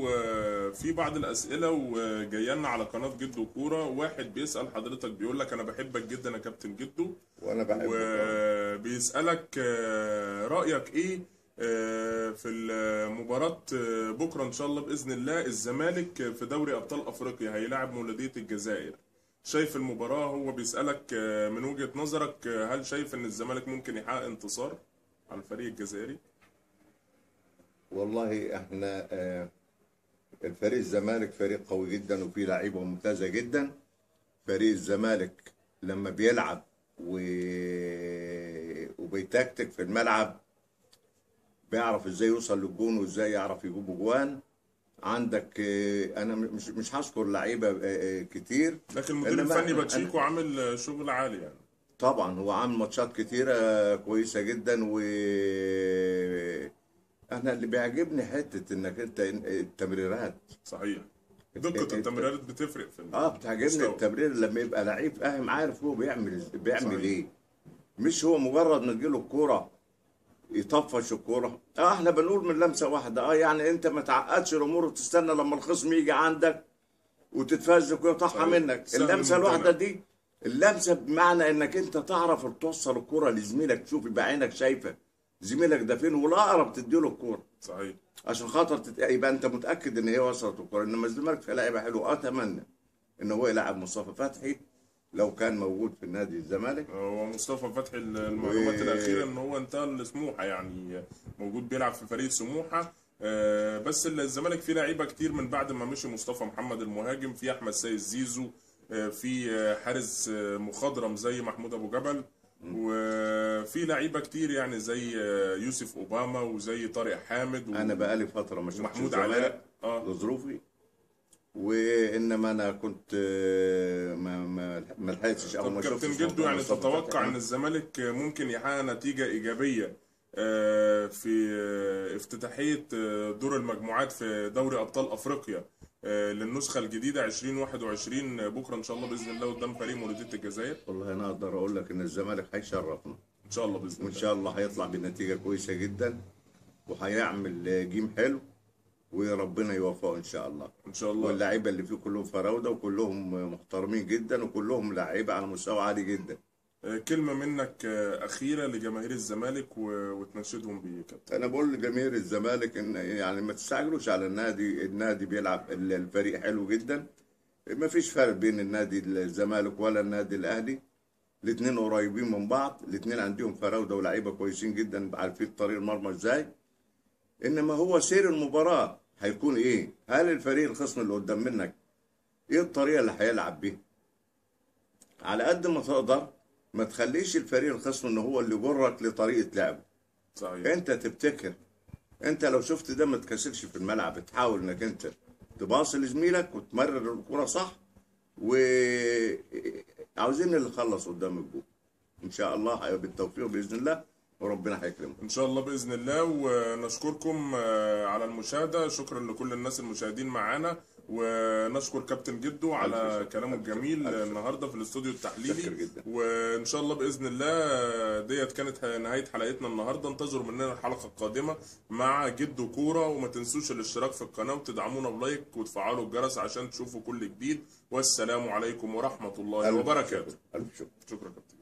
في بعض الاسئله وجايه لنا على قناه جدو كوره. واحد بيسال حضرتك بيقول لك انا بحبك جدا يا كابتن جدو، وانا بحبك. وبيسالك رايك ايه في المباراه بكره ان شاء الله باذن الله. الزمالك في دوري ابطال افريقيا هيلاعب مولوديه الجزائر. شايف المباراه؟ هو بيسالك من وجهه نظرك هل شايف ان الزمالك ممكن يحقق انتصار على الفريق الجزائري؟ والله احنا الفريق الزمالك فريق قوي جدا وفيه لعيبه ممتازه جدا. فريق الزمالك لما بيلعب وبيتكتك في الملعب بيعرف ازاي يوصل للجون وازاي يعرف يجيب جوان. عندك انا مش هذكر لعيبه كتير، لكن المدير الفني باتشيكو عامل شغل عالي يعني. طبعا هو عامل ماتشات كتيره كويسه جدا. و انا اللي بيعجبني حته انك انت التمريرات. صحيح، دقة التمريرات بتفرق في بتعجبني المستوى. التمرير لما يبقى لعيب فاهم عارف هو بيعمل ايه. مش هو مجرد ما تجيله الكوره يطفش الكوره. احنا بنقول من لمسه واحده. يعني انت ما تعقدش الامور وتستنى لما الخصم يجي عندك وتتفزك ويقطعها منك. اللمسه الواحده دي، اللمسه بمعنى انك انت تعرف توصل الكوره لزميلك، تشوف يبقى عينك شايفه زميلك ده فين والاقرب تديله الكوره. صحيح، عشان خاطر يبقى انت متاكد ان هي وصلت الكوره. انما الزمالك في لعيبه حلوه. اتمنى ان هو يلعب مصطفى فتحي لو كان موجود في النادي الزمالك. هو مصطفى فتحي المعلومات الاخيره ان هو انتقل لسموحه، يعني موجود بيلعب في فريق سموحه. بس الزمالك فيه لعيبه كتير من بعد ما مشي مصطفى محمد المهاجم. في احمد سيد زيزو، في حارس مخضرم زي محمود ابو جبل، وفي لعيبه كتير يعني زي يوسف اوباما وزي طارق حامد انا بقالي فتره ما شفتش محمود علاء لظروفي. وانما انا كنت ما لحقتش اول ما شفت. كابتن جدو، يعني تتوقع ان الزمالك ممكن يحقق نتيجه ايجابيه في افتتاحيه دور المجموعات في دوري ابطال افريقيا للنسخه الجديده 2021 بكره ان شاء الله باذن الله قدام فريق مولوديه الجزائر؟ والله انا اقدر اقول لك ان الزمالك هيشرفنا ان شاء الله باذن الله، وان شاء الله هيطلع بنتيجه كويسه جدا وهيعمل جيم حلو وربنا يوفقه ان شاء الله. ان شاء الله. واللاعيبه اللي فيه كلهم فراوده وكلهم محترمين جدا وكلهم لاعيبه على مستوى عالي جدا. كلمه منك اخيره لجماهير الزمالك وتناشدهم بيه يا كابتن. انا بقول لجماهير الزمالك ان يعني ما تستعجلوش على النادي بيلعب. الفريق حلو جدا. ما فيش فرق بين النادي الزمالك ولا النادي الاهلي. الاثنين قريبين من بعض. الاثنين عندهم فراوده ولاعيبه كويسين جدا عارفين طريق المرمى ازاي. انما هو سير المباراه هيكون ايه؟ هل الفريق الخصم اللي قدام منك ايه الطريقه اللي هيلعب بيها؟ على قد ما تقدر ما تخليش الفريق الخصم ان هو اللي يجرك لطريقه لعبه. صحيح. انت تبتكر. انت لو شفت ده ما تكسلش في الملعب. تحاول انك انت تباصي لزميلك وتمرر الكره صح. وعاوزين اللي خلص قدام الجول ان شاء الله بالتوفيق باذن الله وربنا هيكرمكم ان شاء الله باذن الله. ونشكركم على المشاهده. شكرا لكل الناس المشاهدين معانا، ونشكر كابتن جدو على كلامه الجميل النهارده في الاستوديو التحليلي. وان شاء الله باذن الله ديت كانت نهايه حلقتنا النهارده. انتظروا مننا الحلقه القادمه مع جدو كوره. وما تنسوش الاشتراك في القناه وتدعمونا بلايك وتفعلوا الجرس عشان تشوفوا كل جديد. والسلام عليكم ورحمه الله وبركاته. الف شكر. شكرا كابتن.